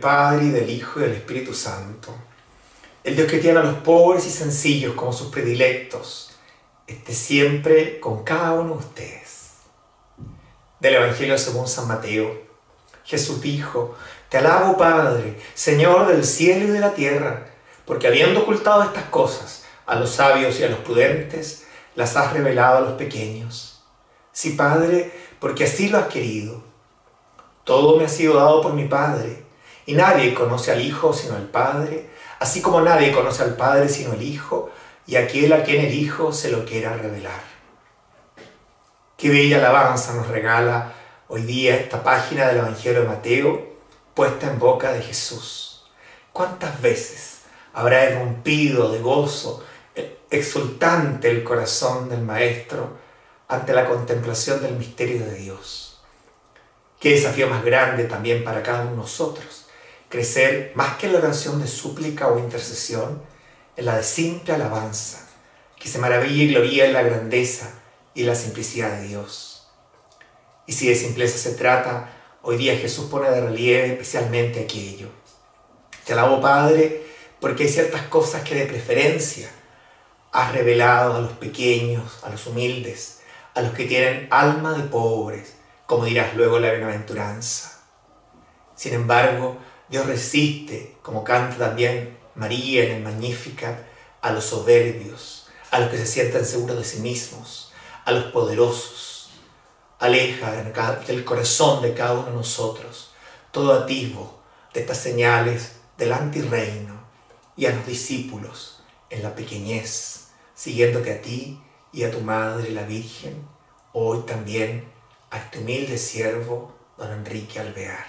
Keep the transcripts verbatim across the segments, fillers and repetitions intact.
Padre, y del Hijo, y del Espíritu Santo. El Dios que tiene a los pobres y sencillos como sus predilectos, esté siempre con cada uno de ustedes. Del Evangelio según San Mateo. Jesús dijo: Te alabo, Padre, Señor del cielo y de la tierra, porque habiendo ocultado estas cosas a los sabios y a los prudentes, las has revelado a los pequeños. Sí, Padre, porque así lo has querido. Todo me ha sido dado por mi Padre, y nadie conoce al Hijo sino el Padre, así como nadie conoce al Padre sino el Hijo, y aquel a quien el Hijo se lo quiera revelar. Qué bella alabanza nos regala hoy día esta página del Evangelio de Mateo, puesta en boca de Jesús. ¿Cuántas veces habrá irrumpido de gozo exultante el corazón del Maestro ante la contemplación del misterio de Dios? Qué desafío más grande también para cada uno de nosotros, crecer más que en la oración de súplica o intercesión, en la de simple alabanza, que se maravilla y gloria en la grandeza y la simplicidad de Dios. Y si de simpleza se trata, hoy día Jesús pone de relieve especialmente aquello. Te alabo, Padre, porque hay ciertas cosas que de preferencia has revelado a los pequeños, a los humildes, a los que tienen alma de pobres, como dirás luego en la bienaventuranza. Sin embargo, Dios resiste, como canta también María en el Magnificat, a los soberbios, a los que se sientan seguros de sí mismos, a los poderosos. Aleja del corazón de cada uno de nosotros todo atisbo de estas señales del antirreino, y a los discípulos en la pequeñez, siguiéndote a ti y a tu Madre la Virgen, hoy también a este humilde siervo, don Enrique Alvear.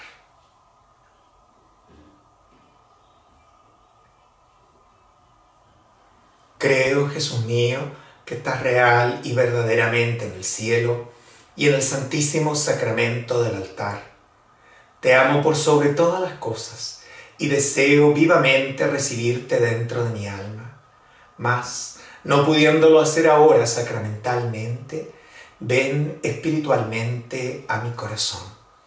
Creo, Jesús mío, que estás real y verdaderamente en el cielo y en el santísimo sacramento del altar. Te amo por sobre todas las cosas y deseo vivamente recibirte dentro de mi alma. Mas, no pudiéndolo hacer ahora sacramentalmente, ven espiritualmente a mi corazón.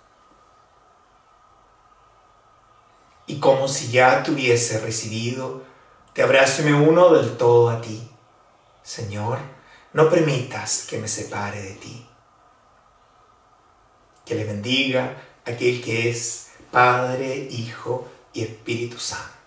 Y como si ya te hubiese recibido, te abrazo y me uno del todo a ti. Señor, no permitas que me separe de ti. Que le bendiga aquel que es Padre, Hijo y Espíritu Santo.